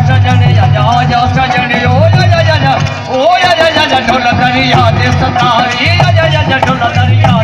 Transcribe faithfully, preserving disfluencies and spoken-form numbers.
सजन आजा आजा सजन ओ या या या ओ या या या ढोल दरिया दे सतारी या या या ढोल दरिया